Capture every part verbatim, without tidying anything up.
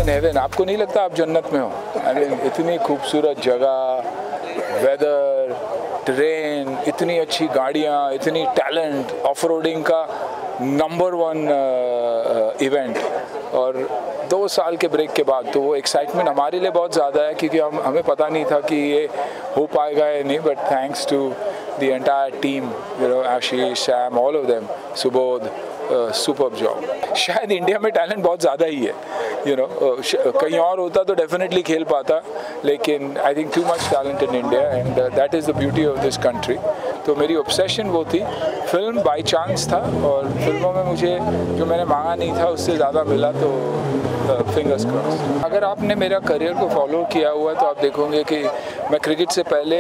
In heaven. आपको नहीं लगता आप जन्नत में हो? आई मीन इतनी खूबसूरत जगह, वेदर, ट्रेन, इतनी अच्छी गाड़ियाँ, इतनी टैलेंट, ऑफ रोडिंग का नंबर वन इवेंट, और दो साल के ब्रेक के बाद तो वो एक्साइटमेंट हमारे लिए बहुत ज़्यादा है, क्योंकि हम हमें पता नहीं था कि ये हो पाएगा या नहीं, but thanks to the entire team, you know, Ashish, Sam, all of them, Subodh, superb job. शायद इंडिया में टैलेंट बहुत ज़्यादा ही है, यू नो, कहीं और होता तो डेफिनेटली खेल पाता, लेकिन I think too much talent in India, and that is the beauty of this country. तो मेरी ऑब्सेशन वो थी, फिल्म बाय चांस था, और फिल्मों में मुझे जो मैंने मांगा नहीं था उससे ज़्यादा मिला, तो फिंगर्स uh, क्रॉस। अगर आपने मेरा करियर को फॉलो किया हुआ है तो आप देखोगे कि मैं क्रिकेट से पहले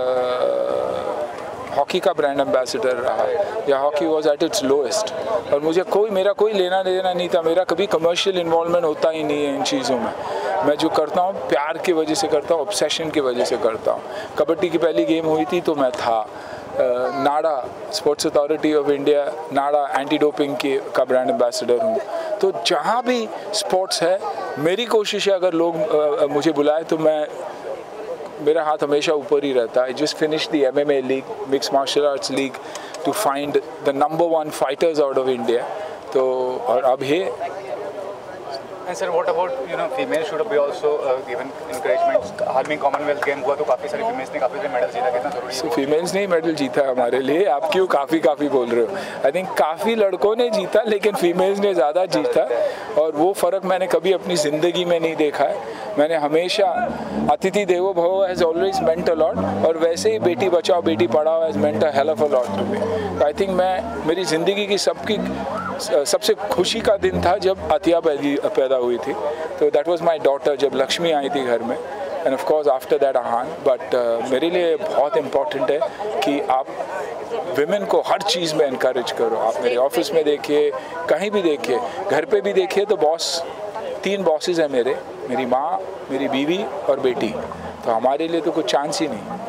हॉकी uh, का ब्रांड एम्बेसडर रहा, या hockey was at its lowest, और मुझे कोई मेरा कोई लेना देना नहीं था, मेरा कभी कमर्शियल इन्वॉल्वमेंट होता ही नहीं है इन चीज़ों में। मैं जो करता हूँ प्यार की वजह से करता हूँ, ऑब्सेशन की वजह से करता हूँ। कबड्डी की पहली गेम हुई थी तो मैं था, NADA sports authority of India, NADA anti doping की का ब्रांड एम्बेसडर हूँ। तो जहाँ भी स्पोर्ट्स है मेरी कोशिश है, अगर लोग आ, मुझे बुलाए तो मैं, मेरा हाथ हमेशा ऊपर ही रहता है। I just finish the M M A league, mix martial arts league, to find the number one fighters out of India. तो और अब है। And sir, what about, you know, females should be also uh, given encouragement? हाल में Commonwealth game हुआ तो काफ़ी सारी females ने काफ़ी सारे मेडल जीता, कितना जरूरी है? फीमेल्स ने मेडल जीता हमारे लिए, आप क्यों काफ़ी काफ़ी बोल रहे हो? आई थिंक काफ़ी लड़कों ने जीता, लेकिन फीमेल्स ने ज़्यादा जीता, और वो फ़र्क मैंने कभी अपनी ज़िंदगी में नहीं देखा है। मैंने हमेशा Atithi Devo Bhava has always meant a lot, और वैसे ही Beti Bachao Beti Padhao has meant a hell of a lot to me. तो आई थिंक मैं, मेरी ज़िंदगी की सबकी सबसे खुशी का दिन था जब अतिया पैदा हुई थी, तो दैट वाज माय डॉटर, जब लक्ष्मी आई थी घर में, and of course after that Aahan. But मेरे लिए बहुत इम्पॉर्टेंट है कि आप विमेन को हर चीज़ में इनकरेज करो। आप मेरे ऑफिस में देखिए, कहीं भी देखिए, घर पे भी देखिए, तो बॉस, तीन बॉसेस हैं मेरे, मेरी माँ, मेरी बीवी और बेटी, तो हमारे लिए तो कुछ चांस ही नहीं।